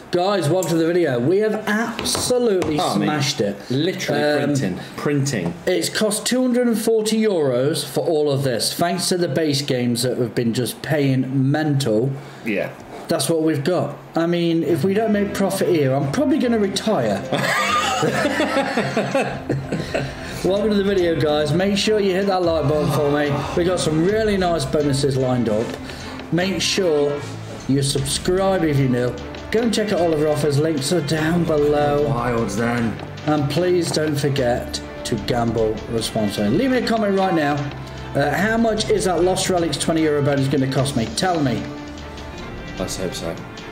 Guys, welcome to the video. We have absolutely smashed it. Literally printing. It's cost €240 for all of this, thanks to the base games that have been just paying mental. Yeah. That's what we've got. I mean, if we don't make profit here, I'm probably going to retire. Welcome to the video, guys. Make sure you hit that like button for me. We got some really nice bonuses lined up. Make sure you subscribe if you're new. Go and check out all of our offers. Links are down below. Wilds then. And please don't forget to gamble responsibly. Leave me a comment right now. How much is that Lost Relics €20 bonus going to cost me? Tell me. Let's hope so.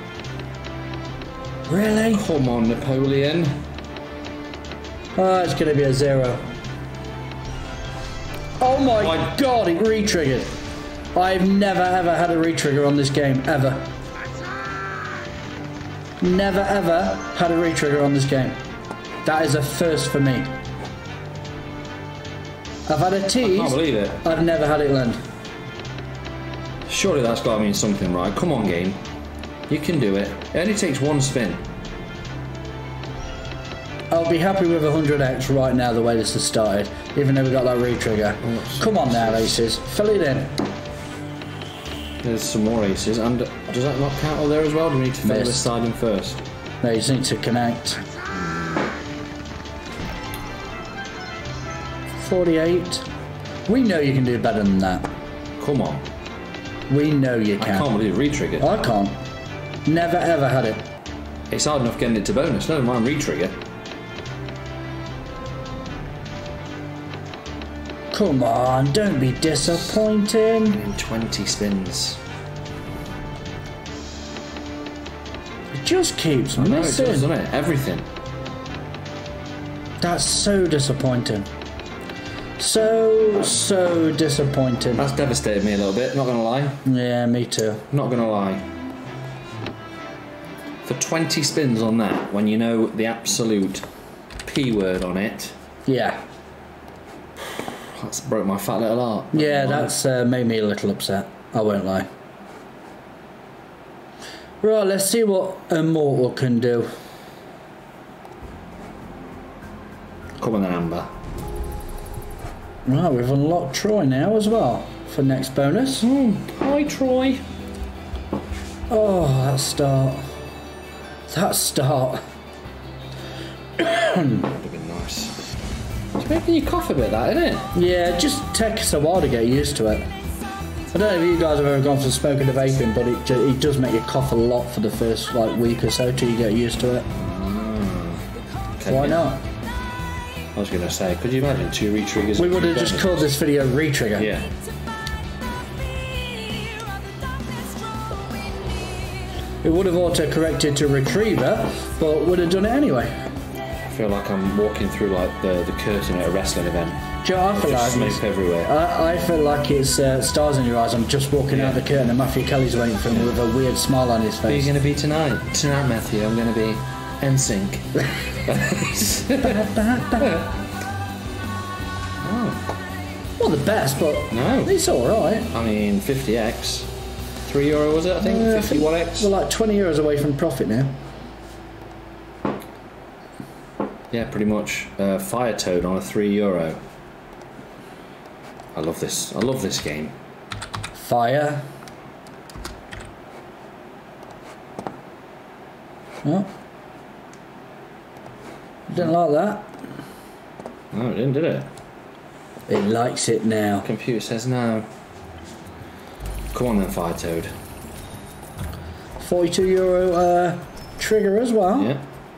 Really? Come on, Napoleon. Oh, it's going to be a 0. Oh my god, it re-triggered. I've never ever had a re-trigger on this game, ever. Never ever had a re-trigger on this game. That is a first for me. I've had a tease. I can't believe it. I've never had it land. Surely that's got to mean something, right? Come on, game. You can do it. It only takes one spin. I'll be happy with 100x right now the way this has started, even though we got that re-trigger. Come on now, aces. Fill it in. There's some more aces. And does that not count all there as well? Do we need to fill this side in first? No, you just need to connect. 48. We know you can do better than that. Come on. We know you can. I can't believe it re-triggered. I can't. Never ever had it. It's hard enough getting it to bonus. Never mind re-trigger. Come on, don't be disappointing. In 20 spins. It just keeps missing. I know it does, doesn't it? Everything. That's so disappointing. So disappointing. That's devastated me a little bit, not gonna lie. Yeah, me too. Not gonna lie. For 20 spins on that, when you know the absolute P word on it. Yeah. That's broke my fat little heart. Yeah, that's made me a little upset. I won't lie. Right, let's see what Immortal can do. Come on then, Amber. Right, we've unlocked Troy now as well for next bonus. Hi, Troy. Oh, that start. That start. Would have been nice. It's making you cough a bit, that, isn't it? Yeah, it just takes a while to get used to it. I don't know if you guys have ever gone from smoking to vaping, but it does make you cough a lot for the first week or so till you get used to it. Okay, why not? I was going to say, could you imagine 2 re-triggers? We would have just called this video re-trigger. Yeah. It would have auto-corrected to retriever, but would have done it anyway. I feel like I'm walking through like the curtain at a wrestling event. Do you know what I feel like? Smoke everywhere. I feel like it's stars in your eyes. I'm just walking out the curtain and Matthew Kelly's waiting for me with a weird smile on his face. Who are you going to be tonight? Tonight, Matthew, I'm going to be NSYNC. Oh. Not the best, but no, it's alright. I mean, 50x. €3 was it, I think? 51x? We're like €20 away from profit now. Yeah, pretty much. Fire Toad on a €3. I love this. I love this game. Fire. Oh. Didn't like that. No, it didn't, did it? It likes it now. Computer says no. Come on then, Fire Toad. €42 trigger as well. Yeah.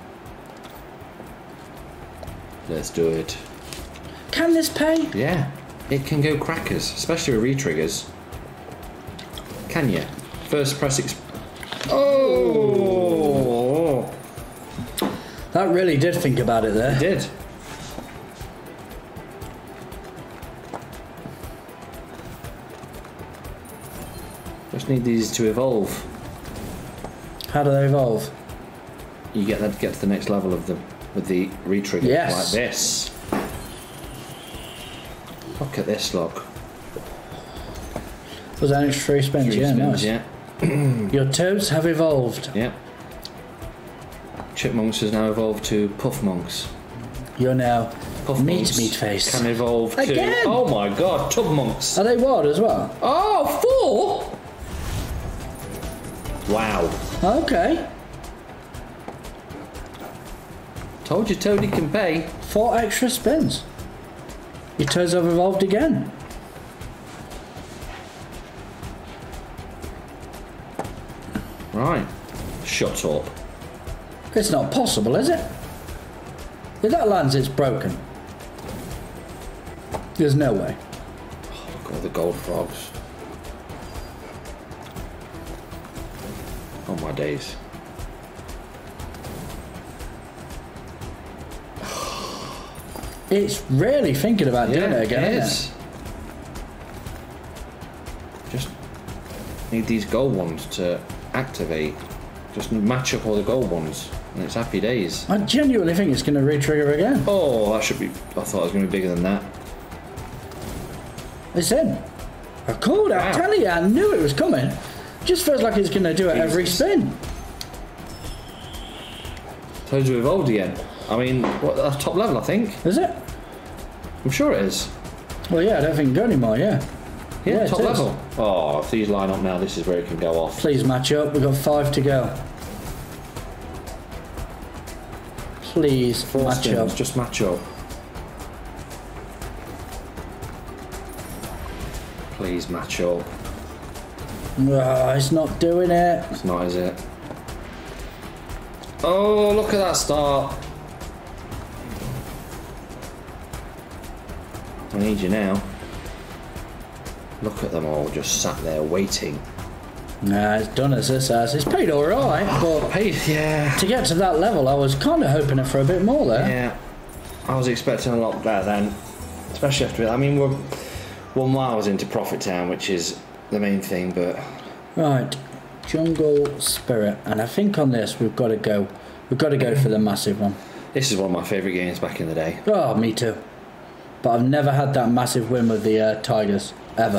Let's do it. Can this pay? Yeah. It can go crackers, especially with re-triggers. Can you? First press Oh! That really did think about it there. It did. Just need these to evolve. How do they evolve? You get to the next level of them with the re-trigger like this. Look at this, look. Was that an extra 3 spins? Yeah, nice. Yeah. Your toads have evolved. Yeah. Chipmonkz has now evolved to Puffmonkz. You're now meat Puffmonkz face. can evolve Again? to... Oh my god, Tubmonkz. Are they wild as well? Oh, 4? Wow. Okay. Told you Toadie can pay. 4 extra spins. Your toes have evolved again. Right. Shut up. It's not possible, is it? If that lands, it's broken. There's no way. Oh, look at all the gold frogs. Oh my days. It's really thinking about doing it again, it isn't is. Just need these gold ones to activate. Just match up all the gold ones, and it's happy days. it? I genuinely think it's going to re-trigger again. Oh, that should be... I thought it was going to be bigger than that. It's in. I called it. I tell you, I knew it was coming. Just feels like it's going to do it every spin. Toads have evolved again. I mean, what, that's top level, I think. Is it? I'm sure it is. Well, yeah, I don't think it can go anymore, yeah. Yeah, it top is. level. Oh, if these line up now, this is where it can go off. Please match up. We've got 5 to go. Please 4 match spins, up. just match up. Please match up. Oh, it's not doing it. It's not, is it? Oh, look at that start. I need you now. Look at them all just sat there waiting. Nah, it's done as this has. It's paid alright, but Yeah. to get to that level, I was kind of hoping for a bit more there. Yeah. I was expecting a lot better then. Especially after... I mean, we're 1 miles into Profit Town, which is the main thing, but... Right, Jungle Spirit, and I think on this we've got to go. We've got to go for the massive one. This is one of my favourite games back in the day. Oh, me too. But I've never had that massive win with the Tigers ever.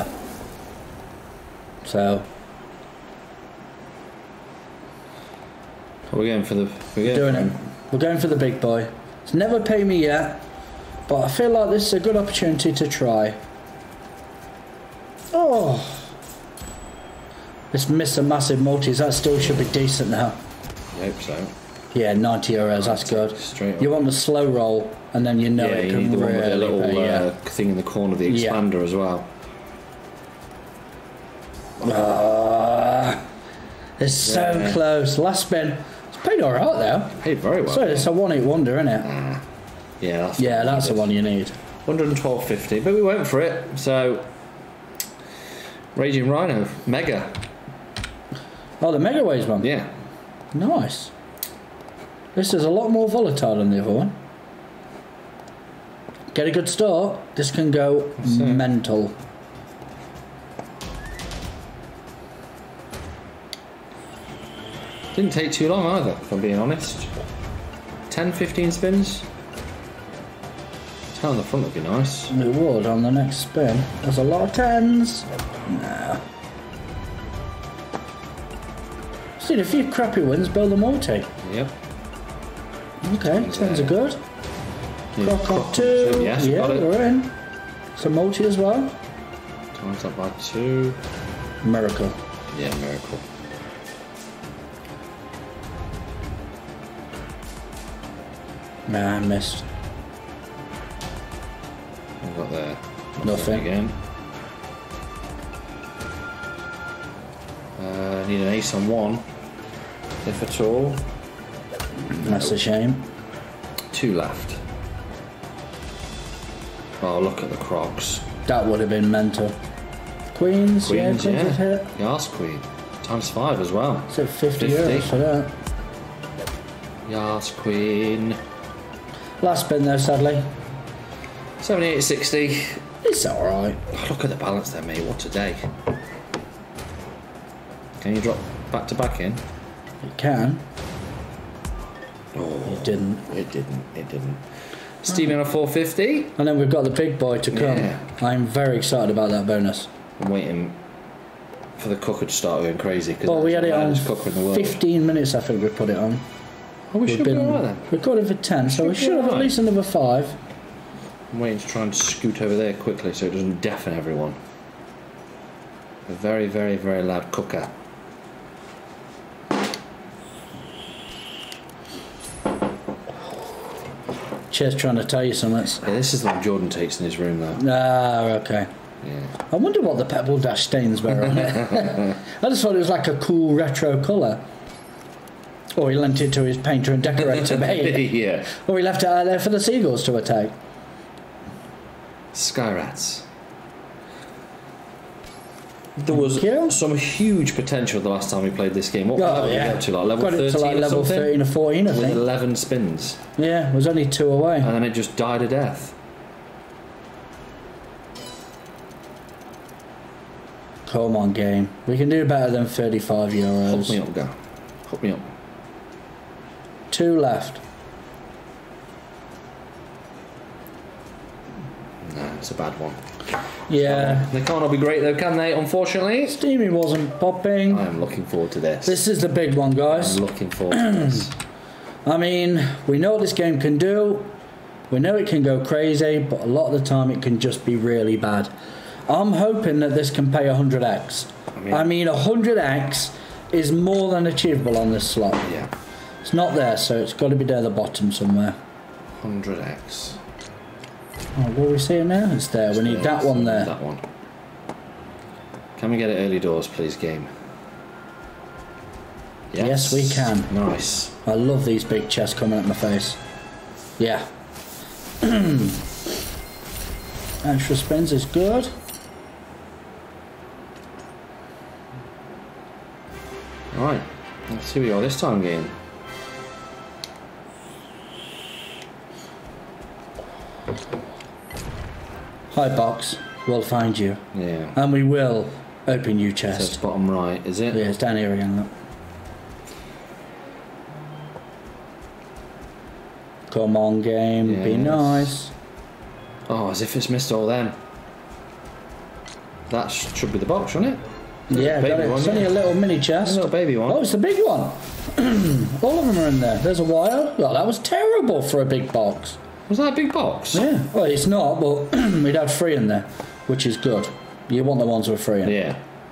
So We're going for the... We're going for the big boy. It's never paid me yet, but I feel like this is a good opportunity to try. Oh. Let's miss a massive multis. That still should be decent now. I hope so. Yeah, 90 euros. That's good. Straight up. You want the slow roll, and then you know Yeah, it you can need the one with really the little pay, yeah. thing in the corner of the expander as well. It's so close. Last spin. It's paid all right though. Paid very well. So it's a one-hit wonder, isn't it? Yeah, That's the one you need. 112.50, but we went for it. So, Raging Rhino, Mega. Oh, the Mega Waves one. Yeah. Nice. This is a lot more volatile than the other one. Get a good start. This can go mental. Didn't take too long either, if I'm being honest. 10-15 spins. 10 on the front would be nice. It would on the next spin. There's a lot of 10s. Nah. Seen a few crappy wins, build a multi. Yep. Okay, 10s are good. Yeah, Croc 2. Yes, yeah, got it. we're in. Some multi as well. Times that by 2. Miracle. Yeah, miracle. Nah, I missed. I've got there. Nothing. Again. Need an ace on 1, if at all. That's a shame. 2 left. Oh, look at the crocs. That would have been mental. Queens, yeah, Queens, Queens would hit. Yas Queen. Times 5 as well. So 50 euros for that. Yas Queen. Last spin though, sadly. 78.60. It's alright. Oh, look at the balance there, mate. What a day. Can you drop back to back in? It can. Oh, It didn't. it didn't. It didn't. Stevie on a 450. And then we've got the big boy to come. Yeah. I'm very excited about that bonus. I'm waiting for the cooker to start going crazy. Well, we had it on cooker in the world. 15 minutes, I think we put it on. Oh, we should be alright then. Recording for 10, so we should have at least another 5. I'm waiting to try and scoot over there quickly so it doesn't deafen everyone. A very, very, very loud cooker. Chair's trying to tell you something. Yeah, this is the one Jordan takes in his room though. Ah, okay. Yeah. I wonder what the Pebble Dash stains were on it. I just thought it was like a cool retro colour. Or he lent it to his painter and decorator mate. Yeah. Or he left it out there for the seagulls to attack. Sky Rats. There was some huge potential the last time we played this game. What level did we get to? Like level 13 to like or level something? 13 or 14, I think. With 11 spins. Yeah, it was only 2 away. And then it just died a death. Come on, game. We can do better than 35 euros. Hook me up, go. Hook me up. 2 left. No, it's a bad one. Yeah. They can't all be great though, can they? Unfortunately. Steamy wasn't popping. I'm looking forward to this. This is the big one, guys. I'm looking forward to this. I mean, we know what this game can do. We know it can go crazy, but a lot of the time it can just be really bad. I'm hoping that this can pay 100x. I mean 100x is more than achievable on this slot. Yeah. It's not there, so it's got to be there at the bottom somewhere. 100x. Oh, what are we seeing now? It's there. We need that one there. That one. Can we get it early doors, please, game? Yes, we can. Nice. I love these big chests coming at my face. Yeah. Extra spins is good. Alright. Let's see what we are this time, game. Hi, box. We'll find you. Yeah. And we will open your chest. So it's bottom right, is it? Yeah, it's down here again, look. Come on, game. Yes. Be nice. Oh, as if it's missed all them. That should be the box, shouldn't it? Yeah, got it. It's only a little mini chest. A little baby one. Oh, it's the big one. All of them are in there. There's a wire. Well, that was terrible for a big box. Was that a big box? Yeah. Well, it's not, but we'd have 3 in there, which is good. You want the ones with 3 in. Yeah.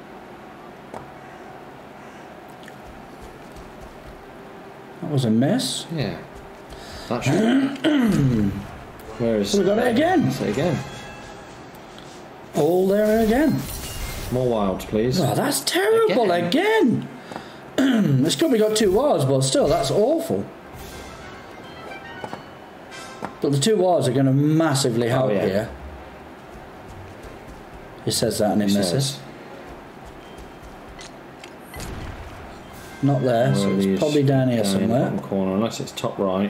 That was a miss. Yeah. That should. Where is? We got it again. Say it again. All there again. More wilds, please. Oh, that's terrible again. It's good we got 2 wilds, but still, that's awful. But the 2 wilds are going to massively help here. It says that and it misses. Not there, so it's probably down here somewhere. In the corner, unless it's top right.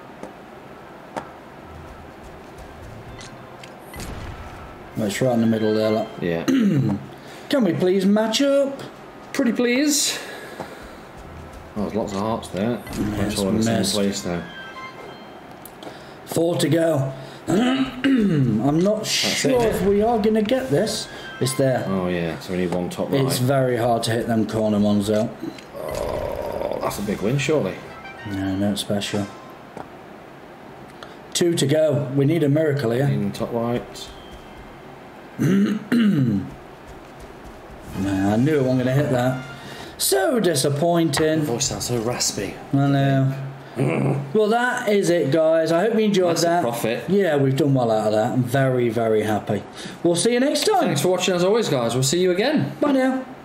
Well, it's right in the middle there, look. Yeah. Can we please match up? Pretty please. Oh, there's lots of hearts there. That's all in the same place now. 4 to go. I'm not sure if we are going to get this. It's there. Oh yeah, so we need 1 top right. It's very hard to hit them corner ones though. Oh, that's a big win, surely. No, not special. 2 to go. We need a miracle here. In top right. Man, I knew I wasn't going to hit that. So disappointing. My voice sounds so raspy. I know. Well, that is it, guys. I hope you enjoyed that. Profit. Yeah, we've done well out of that. I'm very, very happy. We'll see you next time. Thanks for watching as always, guys. We'll see you again. Bye now.